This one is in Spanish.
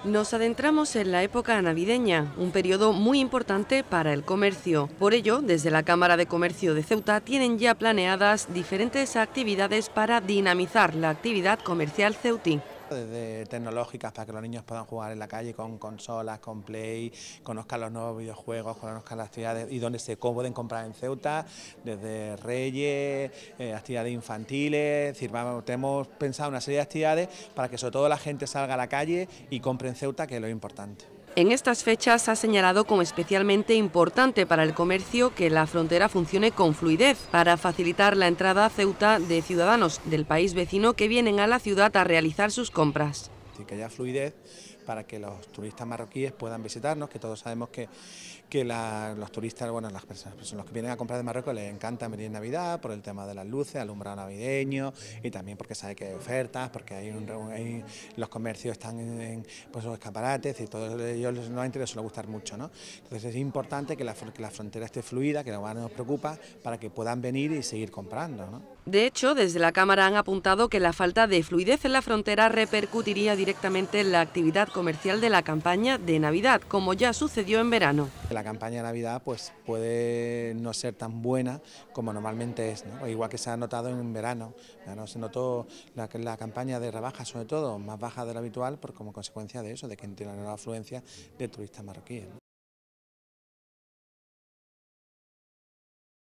Nos adentramos en la época navideña, un periodo muy importante para el comercio. Por ello, desde la Cámara de Comercio de Ceuta tienen ya planeadas diferentes actividades para dinamizar la actividad comercial ceutí. Desde tecnológicas para que los niños puedan jugar en la calle con consolas, con Play, conozcan los nuevos videojuegos, conozcan las actividades y donde se pueden comprar en Ceuta, desde Reyes, actividades infantiles, es decir, hemos pensado una serie de actividades para que sobre todo la gente salga a la calle y compre en Ceuta, que es lo importante. En estas fechas ha señalado como especialmente importante para el comercio que la frontera funcione con fluidez para facilitar la entrada a Ceuta de ciudadanos del país vecino que vienen a la ciudad a realizar sus compras. Así que haya fluidez para que los turistas marroquíes puedan visitarnos, que todos sabemos que los turistas, bueno, las personas los que vienen a comprar de Marruecos les encanta venir en Navidad por el tema de las luces, alumbrado navideño y también porque sabe que hay ofertas, porque los comercios están en pues, los escaparates y todo ellos normalmente les suele gustar mucho, ¿no? Entonces es importante que la frontera esté fluida, que lo más nos preocupa, para que puedan venir y seguir comprando, ¿no? De hecho, desde la Cámara han apuntado que la falta de fluidez en la frontera repercutiría directamente en la actividad comercial de la campaña de Navidad, como ya sucedió en verano. La campaña de Navidad pues, puede no ser tan buena como normalmente es, ¿no? Igual que se ha notado en verano. Se notó la campaña de rebajas, sobre todo, más baja de lo habitual, como consecuencia de eso, de que tienen la afluencia de turistas marroquíes, ¿no?